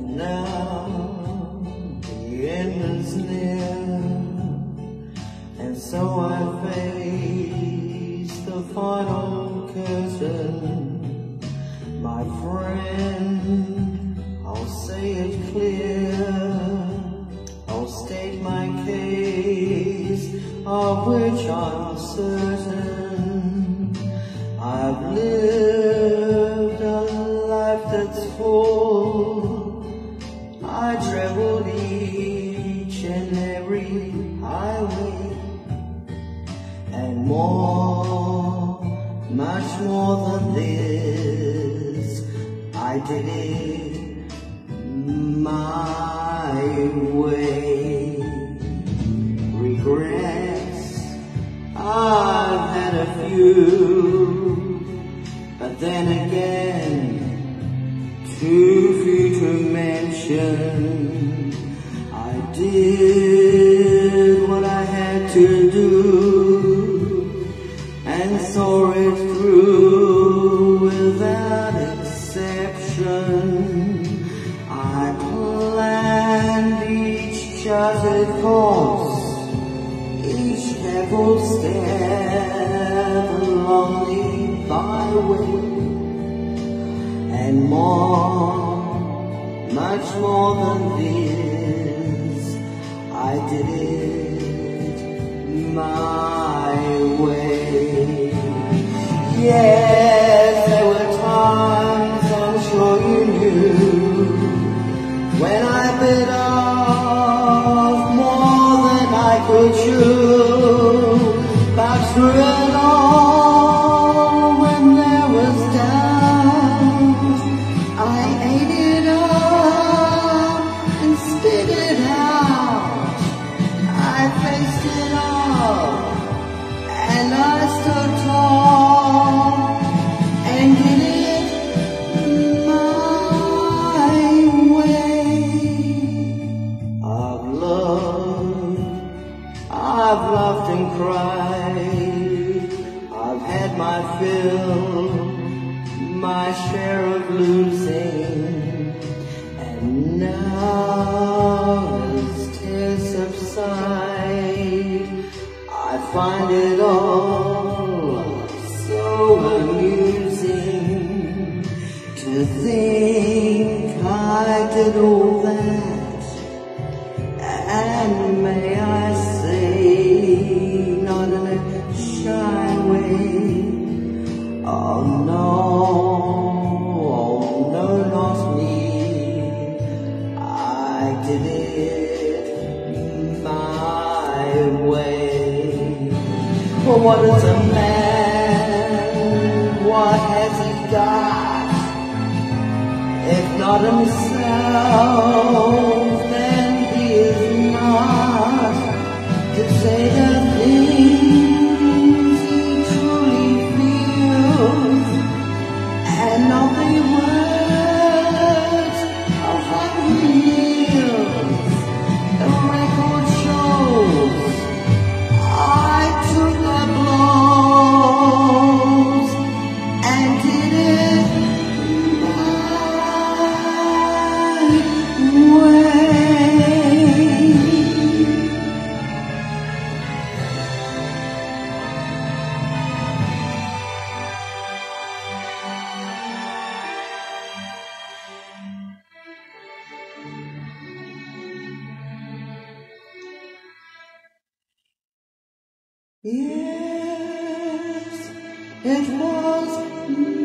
now the end is near, and so I face the final curtain. My friend, I'll say it clear, I'll state my case, of which I'm certain. I've lived a life that's full. I traveled each and every highway, and more, much more than this, I did it my way. Regrets, I've had a few, but then again, too few to mention. I did what I had to do, and saw it through without exception. I planned each charted course, each careful step along the byway, and more, much more than this, I did it my way. Yes, there were times, I'm sure you knew, when I bit off more than I could chew. But through it all, when there was doubt, I ate it up and spit it out. I faced it all, and I stood tall and did it my way. I've laughed and cried, I've had my fill, my share of losing, and now as tears subside, I find it all so amusing to think I did all that, and may I say, not in a shy way, oh no, not me, I did it my way. For what is a man, what has he got, if not himself, then he is not to say the things he truly feels, and not the words of what he feels. The record shows I took the blows and did it my way. Yes, it was